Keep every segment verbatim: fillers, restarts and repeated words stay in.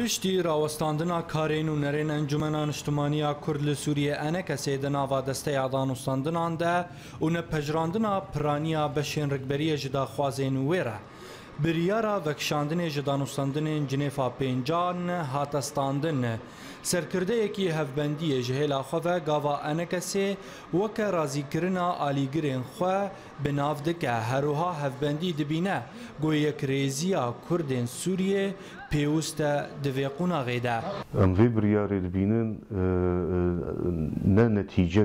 پشتی راوستاندنا کارین و نرین انجمن نیشتمانیا کرد لسوریه انکسی د ناوا دسته دانوستاندنان ده و نپجراندنا پرانیا بشین رکبری جدا خوازین ویره. بریارا وکشاندن جدانوستاندن جنیفا پینجان هاتستاندن سرکرده یکی هفبندی جهیلا خواه گاوا انکسی وک رازی کرنا آلیگرین خواه بناف دکه هروها هفبندی دبینه گوی یک ریزیا کردین سوریه پیوست دویقونا غیده. ام وی بریاری دبینن نه نتیجه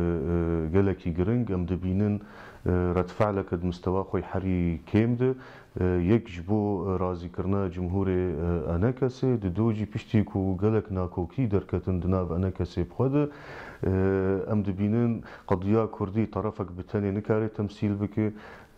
گلکی گرنگ ام دبینن رد فعلك مستوى خوي حري كيمد يك جبو رازي كرنا جمهور انكسي ددوجي بشتيكو قالك ناكوكي دركتن دناف انكسي بخد ام دبينن قضيه كردي طرفك بتاني نكاري تمثيل بك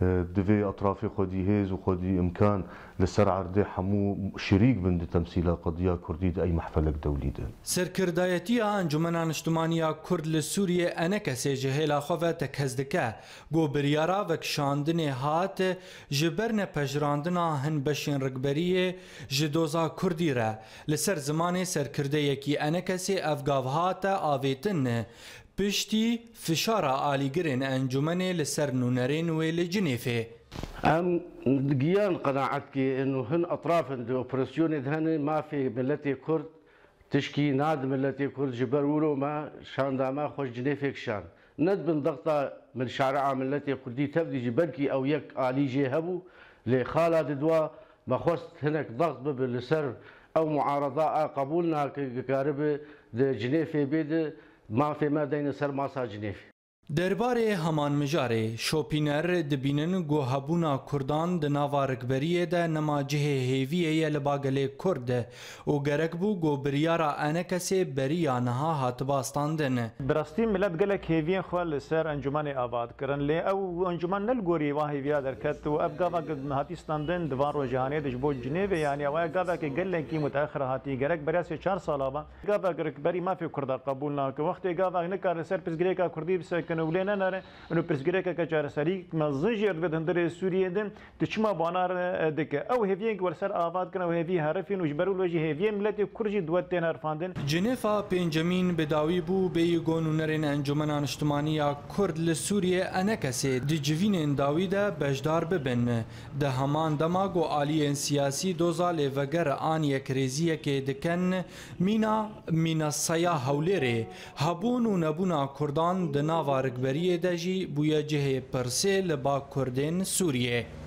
دفي اطرافي خدي هيز وخدي امكان لسر عرضي حمو شريك بند تمثيل قضيه كردي اي محفلك دولي ده سركردايتي انجمن اجتماعيه كرد لسوريا انكسي جهيلا خوفه تكزدكه گو بریارا وکشاندن هات جبرن پجراندنا هن بشین رکبریه جدوزا کردی را لسر زمان سرکرده یکی انکسی افگاو هات آویتن پشتی فشارا آلیگرین انجمن لسر نونرین ویل جنیفه ام گیان قناعت که انه هن اطراف الاوبراسيون هن ما في ملتي كرد تشكي ناد ملتي كرد جبر ولو ما شان ما خوش جنيفك شان ندبن ضغطة من شارع ملتي كردي تبدي جبركي او يك آلي جي هبو لخالة دوا ما خوست هناك ضغط بالسر او معارضة قبولنا كقارب جنيفي بيد ما في ما دين سر ماسا جنيفي درباره همان مجاره شوپینر دبینن گو هبونا کردان د ناوا رکبریه ده نما جه هیویه لباگل کرد و گرک بو گو بریارا انکسی بریا نها هاتباستاندن براستی ملت گلک هیویه خوال سر انجمان آباد کرن لی او انجمان نلگوری واه هیویا درکت و اب گاوا هاتیستاندن دوان رو جهانه دجبو جنیوه یعنی اوه گاوا که گلکی متأخر هاتی گرک بریاسی چار سال آبا گاوا رکبری ما فی کرده قبول نا که وقتی گاوا نکار سر پس گریکا کردی بسکن ولينا نرى إنه برسجريكا كجار سري ما زنجر بدهندر سوريا دم تشما بانار دك أو هفيك ورسر آفاد كنا وهفي هرفين وجبروا الوجه هفي ملتي كرجي دوت تنار فاندن جنيفا بنجامين بداوي بو بيجون ونرين انجمن اجتماعية كرد لسوريا انكسي دجفين داويدا بجدار ببن ده همان دماغو عالي سياسي دوزا لفجر آن يكريزية كدكن مينا مينا سيا هوليري هبون ونبونا كردان دناوار بریه دجی بویا جه پرسه لبا کردین سوریه